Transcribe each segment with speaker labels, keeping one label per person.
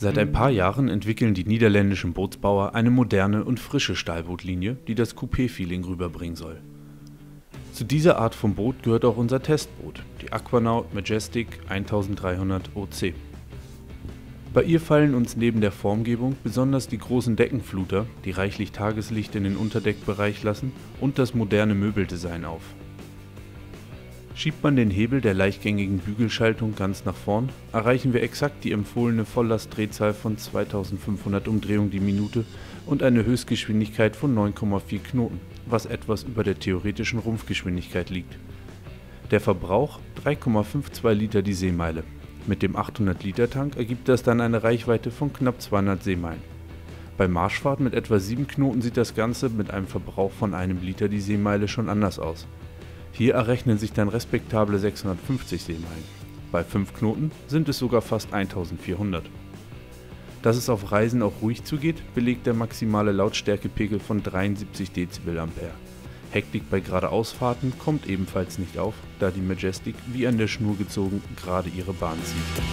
Speaker 1: Seit ein paar Jahren entwickeln die niederländischen Bootsbauer eine moderne und frische Stahlbootlinie, die das Coupé-Feeling rüberbringen soll. Zu dieser Art von Boot gehört auch unser Testboot, die Aquanaut Majestic 1300 OC. Bei ihr fallen uns neben der Formgebung besonders die großen Deckenfluter, die reichlich Tageslicht in den Unterdeckbereich lassen, und das moderne Möbeldesign auf. Schiebt man den Hebel der leichtgängigen Bügelschaltung ganz nach vorn, erreichen wir exakt die empfohlene Volllastdrehzahl von 2500 Umdrehungen die Minute und eine Höchstgeschwindigkeit von 9,4 Knoten, was etwas über der theoretischen Rumpfgeschwindigkeit liegt. Der Verbrauch 3,52 Liter die Seemeile. Mit dem 800 Liter Tank ergibt das dann eine Reichweite von knapp 200 Seemeilen. Bei Marschfahrt mit etwa 7 Knoten sieht das Ganze mit einem Verbrauch von einem Liter die Seemeile schon anders aus. Hier errechnen sich dann respektable 650 Seemeilen. Bei 5 Knoten sind es sogar fast 1400. Dass es auf Reisen auch ruhig zugeht, belegt der maximale Lautstärkepegel von 73 dBA. Hektik bei Geradeausfahrten kommt ebenfalls nicht auf, da die Majestic wie an der Schnur gezogen gerade ihre Bahn zieht.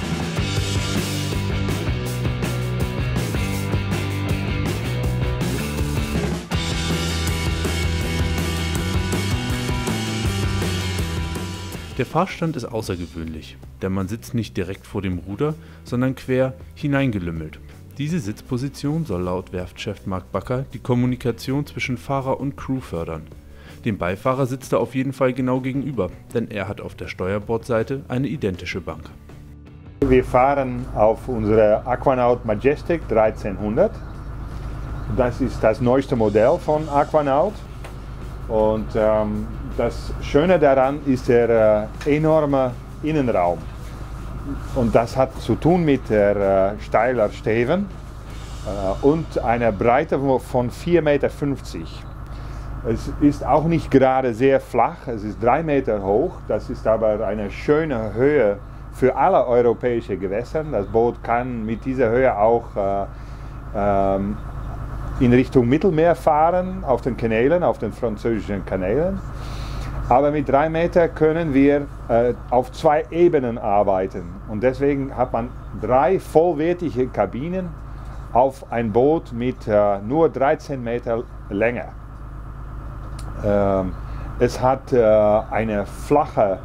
Speaker 1: Der Fahrstand ist außergewöhnlich, denn man sitzt nicht direkt vor dem Ruder, sondern quer hineingelümmelt. Diese Sitzposition soll laut Werftchef Mark Bakker die Kommunikation zwischen Fahrer und Crew fördern. Dem Beifahrer sitzt er auf jeden Fall genau gegenüber, denn er hat auf der Steuerbordseite eine identische Bank.
Speaker 2: Wir fahren auf unsere Aquanaut Majestic 1300. Das ist das neueste Modell von Aquanaut. Und das Schöne daran ist der enorme Innenraum. Und das hat zu tun mit der steiler Steven und einer Breite von 4,50 Meter. Es ist auch nicht gerade sehr flach, es ist 3 Meter hoch. Das ist aber eine schöne Höhe für alle europäischen Gewässer. Das Boot kann mit dieser Höhe auch in Richtung Mittelmeer fahren, auf den Kanälen, auf den französischen Kanälen. Aber mit 3 Meter können wir auf 2 Ebenen arbeiten. Und deswegen hat man 3 vollwertige Kabinen auf ein Boot mit nur 13 Meter Länge. Es hat eine flache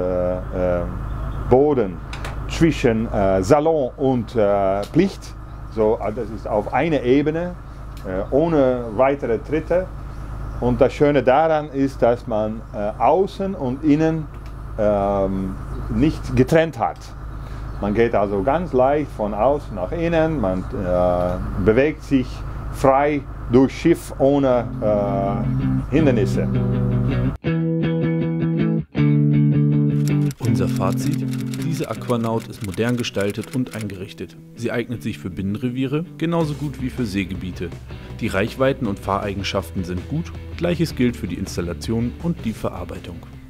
Speaker 2: Boden zwischen Salon und Plicht. So, das ist auf einer Ebene, ohne weitere Tritte. Und das Schöne daran ist, dass man außen und innen nicht getrennt hat. Man geht also ganz leicht von außen nach innen, man bewegt sich frei durch Schiff ohne Hindernisse.
Speaker 1: Unser Fazit: Diese Aquanaut ist modern gestaltet und eingerichtet. Sie eignet sich für Binnenreviere genauso gut wie für Seegebiete. Die Reichweiten und Fahreigenschaften sind gut, gleiches gilt für die Installation und die Verarbeitung.